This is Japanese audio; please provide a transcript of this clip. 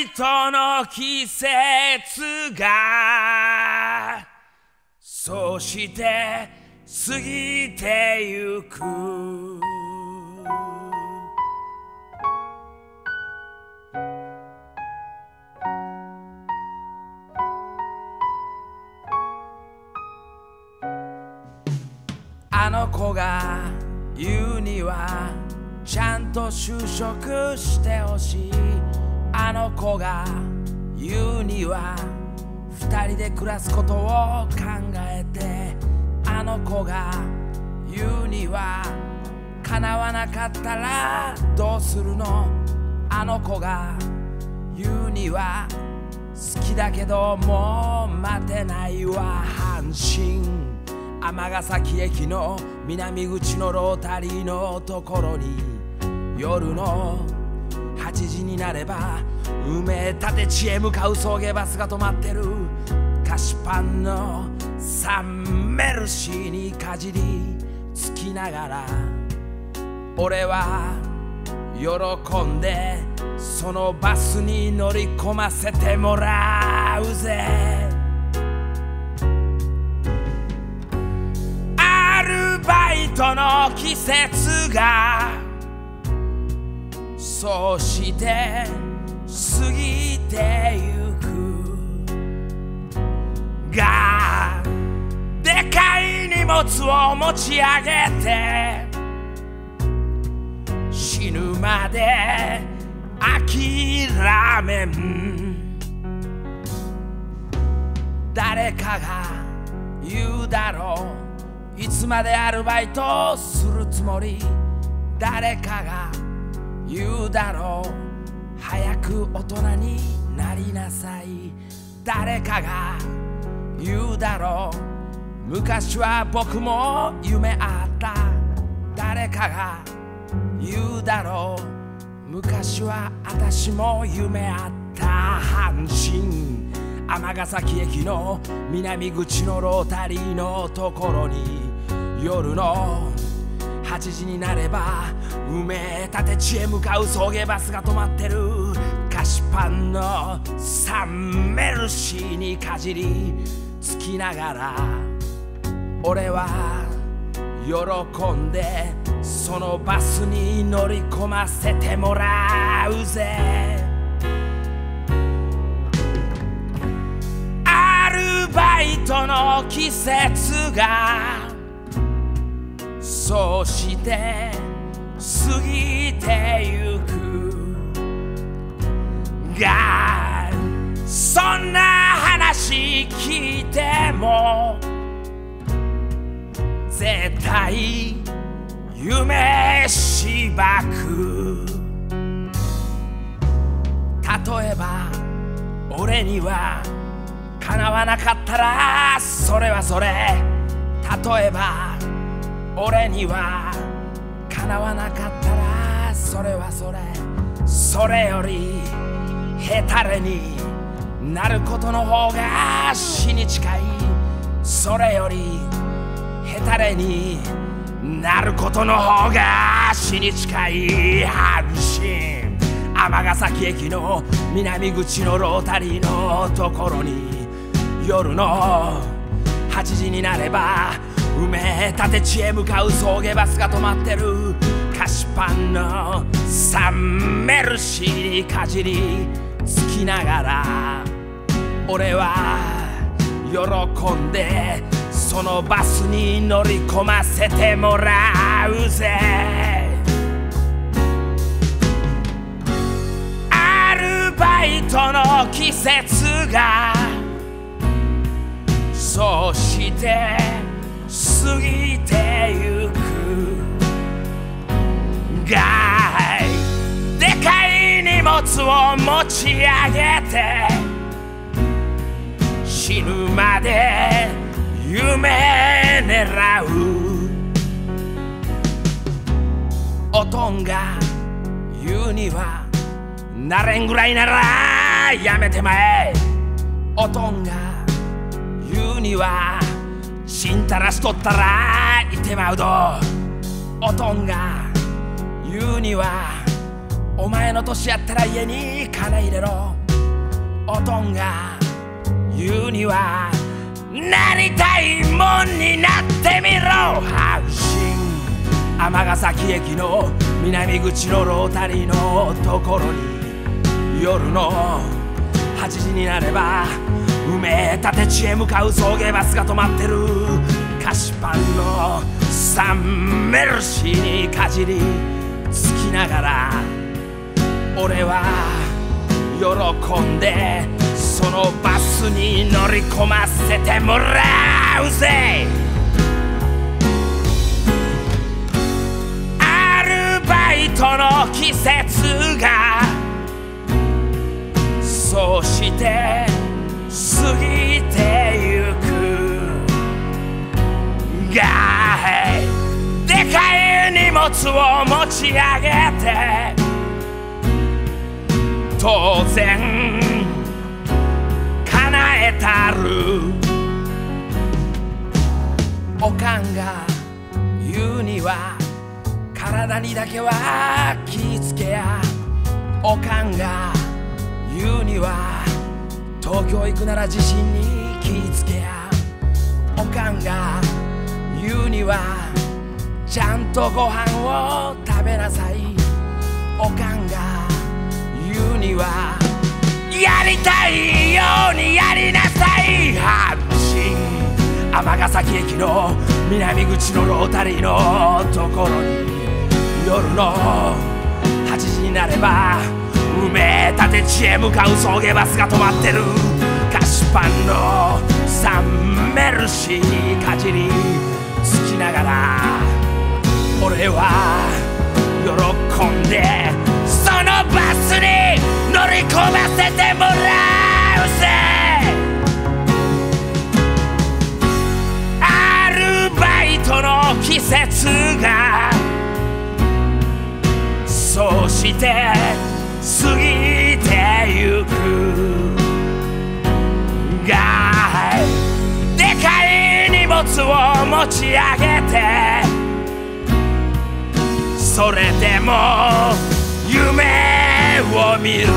トの季節がそして過ぎてゆく。あの子が言うにはちゃんと就職してほしい。あの子が言うには二人で暮らすことを考えて。あの子が言うには叶わなかったらどうするの。あの子が言うには好きだけどもう待てないわ。阪神尼崎駅の南口のロータリーのところに夜の8時になれば埋め立て地へ向かう送迎バスが止まってる。菓子パンのサンメルシーにかじりつきながら俺は喜んでそのバスに乗り込ませてもらうぜ。アルバイトの季節がそうして過ぎてゆくが、でかい荷物を持ち上げて死ぬまで諦めん。誰かが言うだろう、いつまでアルバイトするつもり。誰かが言うだろう、早く大人になりなさい。誰かが言うだろう、昔は僕も夢あった。誰かが言うだろう、昔は私も夢あった。阪神尼崎駅の南口のロータリーのところに夜の8時になれば埋め立て地へ向かう送迎バスが止まってる。菓子パンのサンメルシーにかじりつきながら俺は喜んでそのバスに乗り込ませてもらうぜ。アルバイトの季節がそうして過ぎてゆくが、そんな話聞いても絶対夢しばく。例えば俺には叶わなかったらそれはそれ。例えば俺には叶わなかったらそれはそれ。それよりヘタレになることの方が死に近い。それよりヘタレになることの方が死に近い。阪神尼崎駅の南口のロータリーのところに夜の8時になれば埋め立て地へ向かう送迎バスが止まってる。菓子パンのサンメルシーにかじりつきながら俺は喜んでそのバスに乗り込ませてもらうぜ。アルバイトの季節がそうして過ぎてゆくが、でかい荷物を持ち上げて死ぬまで夢狙う。おとんが言うにはなれんぐらいならやめてまえ。おとんが言うにはちんたらしとったらいてまうど。おとんが言うにはお前の年やったら家に金入れろ。 おとんが言うにはなりたいもんになってみろ。阪神尼崎駅の南口のロータリーのところに夜の8時になれば埋め立て地へ向かう送迎バスが止まってる。菓子パンのサンメルシーにかじりつきながら俺は喜んでそのバスに乗り込ませてもらうぜ。アルバイトの季節がそうして過ぎてゆくがでかい荷物を持ち上げて当然叶えたる。おかんが言うには体にだけは気ぃつけや。おかんが言うには東京行くなら地震に気ぃつけや。おかんが言うにはちゃんとご飯を食べなさい。おかんが言うにはやりたいようにやりなさい。阪神尼崎駅の南口のロータリーのところに夜の8時になれば埋め立て地へ向かう送迎バスが止まってる。菓子パンのサンメルシーにかじりつきながら俺は喜んでそのバスに乗り込ませてもらうぜ。アルバイトの季節がそうして過ぎてゆくがでかい荷物を持ち上げてそれでも夢を見る。